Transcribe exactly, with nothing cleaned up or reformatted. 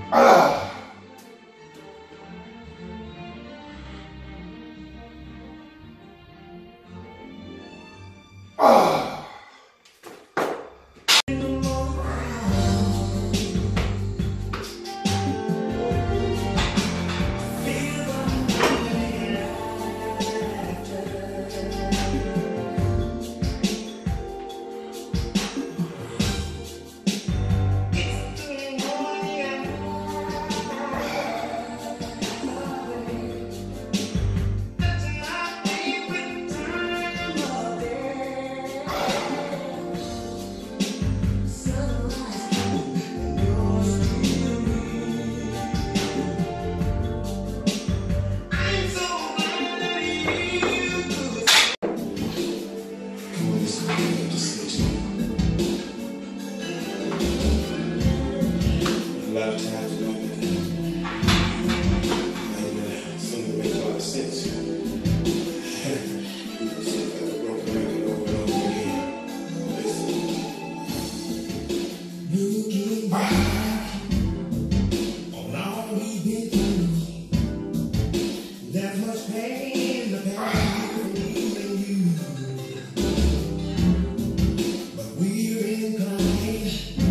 Ah. Ah. A lot of times, you know, and something makes a lot of sense. You know, so I broke the record over and over again. Looking back on all we've been through, there's much pain in the past for me and you, but we're in conversation.